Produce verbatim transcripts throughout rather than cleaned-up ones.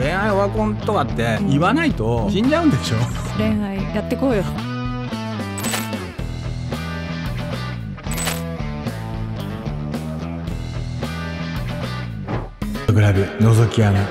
恋愛オワコンとかって言わないと死んじゃうんでしょ。 恋愛やってこうよ。 グラブ覗き穴。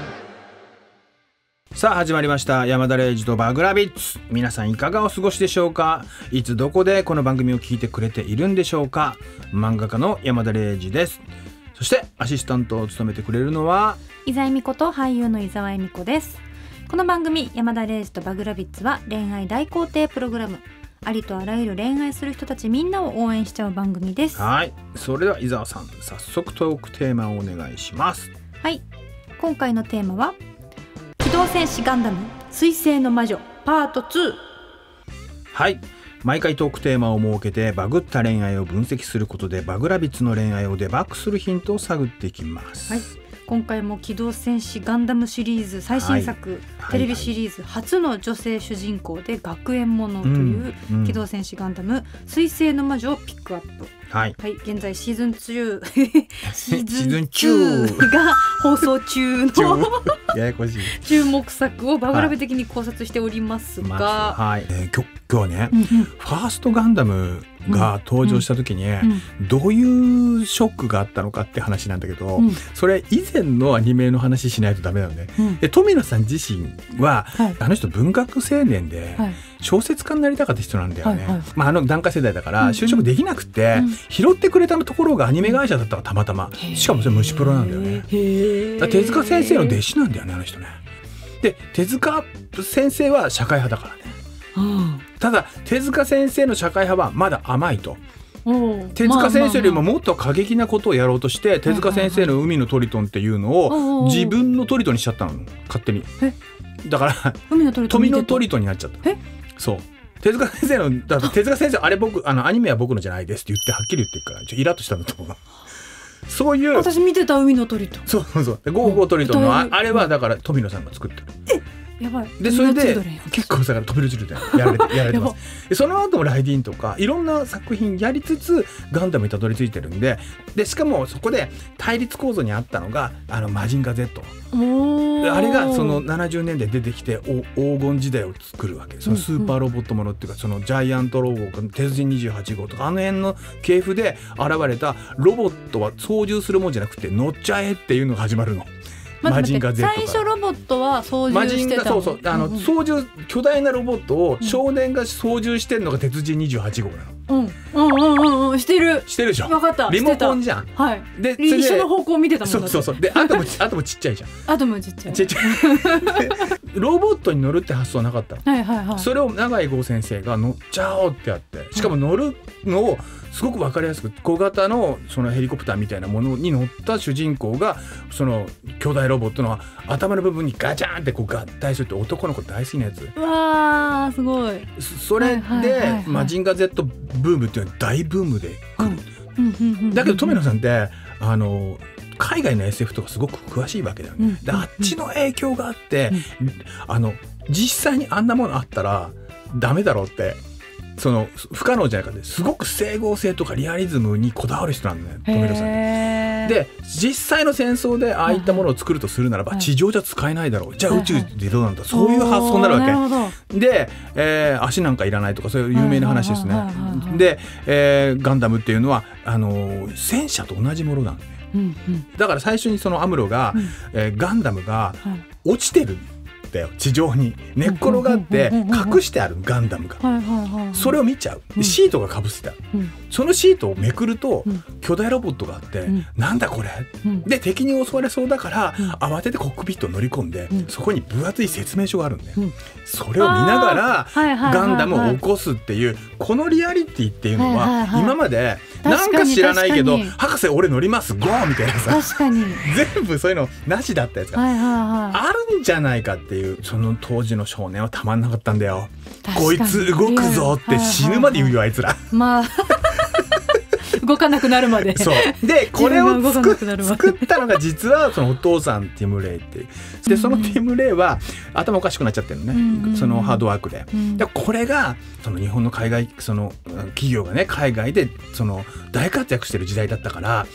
さあ始まりました山田礼二とバグラビッツ。皆さんいかがお過ごしでしょうか。いつどこでこの番組を聞いてくれているんでしょうか。漫画家の山田礼二です。そしてアシスタントを務めてくれるのは伊沢恵美子と俳優の伊沢恵美子です。この番組山田礼二とバグラビッツは恋愛大肯定プログラム。ありとあらゆる恋愛する人たちみんなを応援しちゃう番組です。 はい、それでは伊沢さん早速トークテーマをお願いします。 はい、今回のテーマは機動戦士ガンダム水星の魔女パートツー。 はい、毎回トークテーマを設けてバグった恋愛を分析することでバグラビッツの恋愛をデバッグするヒントを探っていきます。 はい、今回も機動戦士ガンダムシリーズ最新作、はい、テレビシリーズ初の女性主人公で学園ものという機動戦士ガンダム水星の魔女をピックアップ。はい、はい、現在シーズンツーシーズンツーが放送中のややこしい注目作をバグラビ的に考察しておりますが、 はい、えー、今日今日はね、うんうん、ファーストガンダムが登場した時に、うんうん、どういうショックがあったのかって話なんだけど、うん、それ以前のアニメの話しないとダメなのね、うん、で富野さん自身は、はい、あの人文学青年で、はい、小説家になりたかった人なんだよね、はいはい、まあ、あの檀家世代だから就職できなくて、うんうん、拾ってくれたところがアニメ会社だったからたまたま、しかもそれ虫プロなんだよね。だ手塚先生の弟子なんだよねあの人ね。で手塚先生は社会派だからね、うん、ただ手塚先生の社会派はまだ甘いと。手塚先生よりももっと過激なことをやろうとして、まあまあまあ、手塚先生の海のトリトンっていうのを自分のトリトンにしちゃったの勝手に。だから海のトリトン富のトリトンになっちゃった。そう手塚先生のだ手塚先生あれ僕あのアニメは僕のじゃないですって言ってはっきり言ってるからちょイラッとしたんだと思う。そういう私見てた海のトリトン。 そうそうそうでゴーゴートリトンの あ, あれはだから富野さんが作ってる。 えやばい。でそれで結構さ飛びるチルドやられてやられてます。でその後もライディーンとかいろんな作品やりつつガンダムにたどり着いてるんで、でしかもそこで対立構造にあったのがあのマジンガ Z。であれがそのななじゅうねんだい出てきて黄金時代を作るわけ。そのスーパーロボットものっていうか、そのジャイアントロボ鉄人にじゅうはち号とかあの辺の系譜で現れたロボットは操縦するもんじゃなくて乗っちゃえっていうのが始まるの。 マジンガ Z 最初ロボットは操縦してたの。 そうそうあの、うんうん、操縦巨大なロボットを少年が操縦してるのが鉄人にじゅうはち号なの。うんうんうんうんしてるしてるでしょ。 分かった。 リモコンじゃん。 はい。で一緒の方向見てたもん。 そうそうそう。でアトムアトムちっちゃいじゃん。 アトムちっちゃい。 ちっちゃい。ロボットに乗るって発想はなかったの。 はいはいはい。 それを永井豪先生が乗っちゃおうってやって、しかも乗るのをすごく分かりやすく小型のそのヘリコプターみたいなものに乗った主人公がその巨大ロボットの頭の部分にガチャンってこう合体するって男の子大好きなやつ。 うわーすごい。 それでマジンガ Z ブームっていうのは大ブームで来る、うん、だけど富野さんってあの海外の エスエフ とかすごく詳しいわけだよね、うん、であっちの影響があって、うん、あの実際にあんなものあったらダメだろうってその不可能じゃないかってすごく整合性とかリアリズムにこだわる人なんだよ富野さん。で実際の戦争でああいったものを作るとするならば地上じゃ使えないだろう、じゃあ宇宙でどうなんだ、そういう発想になるわけで、えー、足なんかいらないとかそういう有名な話ですね。で、えー、ガンダムっていうのはあの戦車と同じものなんだね、うんうん、だから最初にそのアムロが、うんえー、ガンダムが落ちてる地上に寝っ転がって隠してあるガンダムがそれを見ちゃう。シートがかぶせてある、うん、そのシートをめくると巨大ロボットがあって、うん、なんだこれ、うん、で敵に襲われそうだから、うん、慌ててコックピットを乗り込んで、うん、そこに分厚い説明書があるんで、うん、それを見ながらガンダムを起こすっていうこのリアリティっていうのは今までなんか知らないけど博士俺乗りますゴーみたいなさ確かに全部そういうのなしだったやつがあるんじゃないかっていう、その当時の少年はたまんなかったんだよ。こいつ動くぞって死ぬまで言うよあいつら。 まあ動かなくなるまで。 そうでこれを 作, 作ったのが実はそのお父さんティム・レイってでそのティム・レイは頭おかしくなっちゃってるのね、うん、そのハードワークで、うん、でこれがその日本の海外その企業がね海外でその大活躍してる時代だったから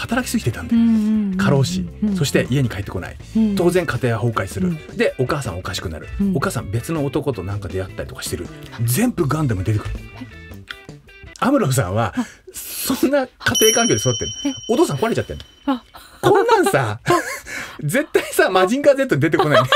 働きすぎてたんだよ、過労死、そして家に帰ってこない、当然家庭は崩壊する、うん、でお母さんおかしくなる、うん、お母さん別の男となんか出会ったりとかしてる、全部ガンダム出てくる。アムロさんはそんな家庭環境で育ってる。お父さん壊れちゃってるの。こんなんさ絶対さマジンガー Z 出てこない、ね、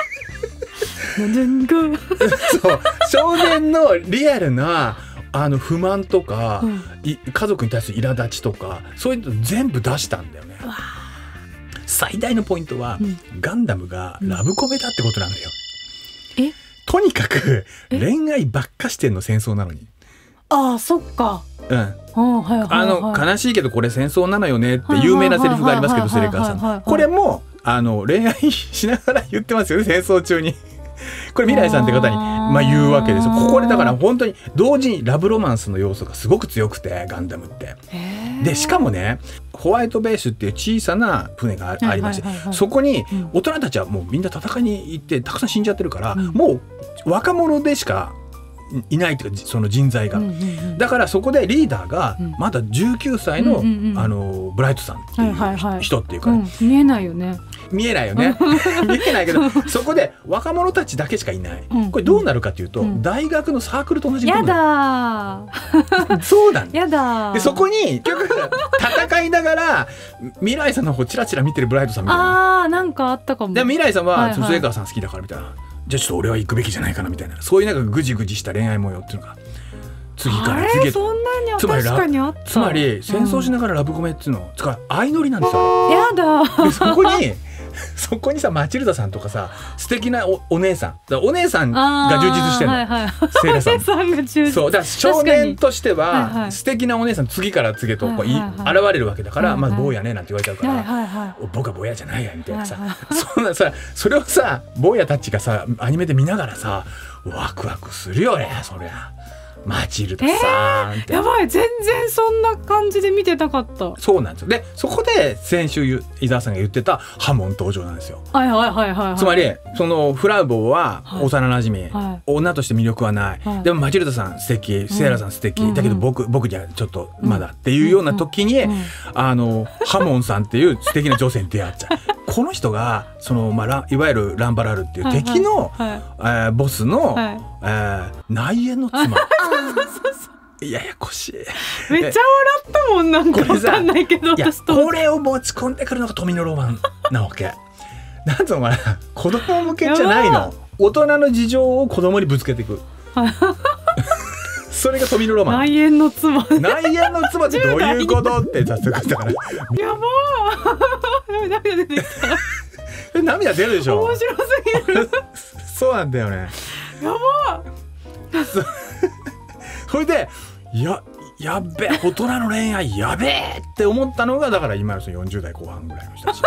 そう少年のリアルなあの不満とか、うん、家族に対する苛立ちとかそういうの全部出したんだよね。最大のポイントは、うん、ガンダムがラブコメだってことなんだよ。えとにかく恋愛ばっかしてんの戦争なのに。 ああそっか。 うん。あの悲しいけどこれ戦争なのよねって有名なセリフがありますけど、セレカーさんこれもあの恋愛しながら言ってますよね、戦争中に。これ未来さんって方にまあ言うわけですよ。ここでだから本当に同時にラブロマンスの要素がすごく強くて、ガンダムって。でしかもね、ホワイトベースっていう小さな船がありまして、そこに大人たちはもうみんな戦いに行ってたくさん死んじゃってるから、うん、もう若者でしかいないというか、その人材が、うんうんうん、だからそこでリーダーがまだじゅうきゅうさいの、うんうんうん、あのブライトさんっていう人っていうか、ね、 うん、見えないよね。 見えないよね見えないけどそこで若者たちだけしかいない、うん、これどうなるかというと、うん、大学のサークルと同じことやだそうなんやだ。 でそこに結局戦いながら未来さんの方チラチラ見てるブライトさんみたいな。 あーなんかあったかも。 で未来さんは末川さん好きだからみたいな、じゃあちょっと俺は行くべきじゃないかなみたいな、そういうなんかぐじぐじした恋愛模様っていうのが次から次へ。 そんなにつまり確かにあった。 つまり戦争しながらラブコメっていうの、うん、つか相乗りなんですよ。 やだ。 でそこにそこにさマチルダさんとかさ素敵な お, お姉さんだお姉さんが充実してるの、はいはい、セイラさん。お姉さんが充実。そうだから少年としては、はいはい、素敵なお姉さん次から次へとこう、はいはい、現れるわけだから、はいはい、まあ坊やねなんて言われちゃうから、はいはいはい、僕は坊やじゃないやみたいなさ、はいはい、そんなさそれをさ坊やたちがさアニメで見ながらさワクワクするよねそりゃ。マチルダさんって、 えー、やばい全然そんな感じで見てなかった。 そうなんですよ。でそこで先週伊沢さんが言ってたハモン登場なんですよ。 はいはいはいはい、はい、 つまりそのフラウボーは幼なじみ、はいはい、女として魅力はない、はい、でもマチルダさん素敵、セイラさん素敵、うん、だけど僕、僕じゃちょっとまだっていうような時に、うんうん、あのハモンさんっていう素敵な女性に出会っちゃうこの人がその、まあ、いわゆるランバラルっていう敵の、はいはいえー、ボスの、はいえー、内縁の妻ややこしい。 めっちゃ笑ったもん。なんか分かんないけど、 これさ、これを持ち込んでくるのが富のロマンなわけなんつうのかな、子供向けじゃないの。大人の事情を子供にぶつけていくそれが富のロマン。 内縁の妻内縁の妻ってどういうことって早速だからやばー涙出てきた涙出るでしょ。 面白すぎるそうなんだよね。 やばーそれでややっべ大人の恋愛やべえって思ったのがだから今のよんじゅう代後半ぐらいの人たち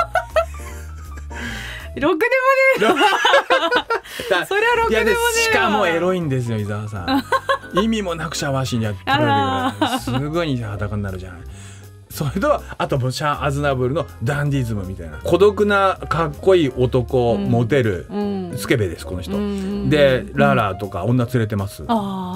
ろくでもねえそれはろくでもねえ。 しかもエロいんですよ伊沢さん意味もなくシャワーシーンやってるわけですぐに裸になるじゃない。それとあとシャア・アズナブルのダンディズムみたいな孤独なかっこいい男、うん、モテる、うん、スケベですこの人、うん、でララとか女連れてます、うん、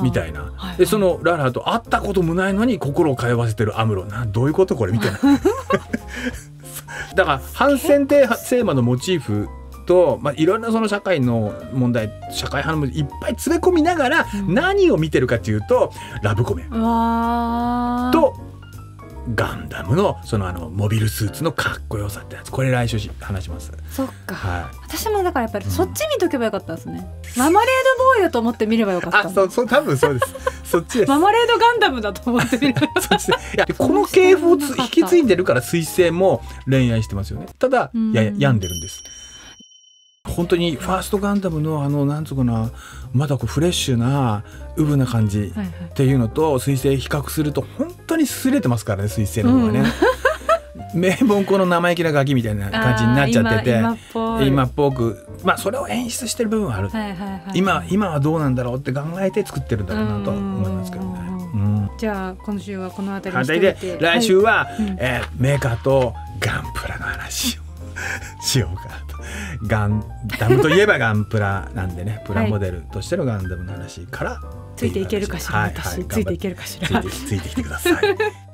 みたいな、はいはい、でそのララと会ったこともないのに心を通わせてるアムロなどういうことこれみたいなだから反戦テーマのモチーフと、まあ、いろんなその社会の問題社会派の問題いっぱい詰め込みながら、うん、何を見てるかっていうとラブコメとガンダムのそのあのモビルスーツのかっこよさってやつ、これ来週話します。 そっか、はい、私もだからやっぱりそっち見とけばよかったですね、うん、ママレードボーイだと思って見ればよかった。 あ、そうそう多分そうですそっちですママレードガンダムだと思って見ればよかったそっちでいやこの系譜をつ引き継いでるから彗星も恋愛してますよね。ただやや病んでるんです。本当にファーストガンダムのあのなんつうかなまだこうフレッシュなウブな感じっていうのと彗星比較すると本当に擦れてますからね彗星の方がね、うん、名門校の生意気なガキみたいな感じになっちゃってて 今, 今, 今っぽくまあそれを演出してる部分はある、はいはいはい、今, 今はどうなんだろうって考えて作ってるんだろうなと思いますけどね。うん、 じゃあ今週はこの辺りにしておいてで来週は、はいえー、メーカーとガンプラの話をしようかなと。ガンダムといえばガンプラなんでねプラモデルとしてのガンダムの話から、はい、 ついていけるかしら、はいはい、私ついていけるかしらついてきてください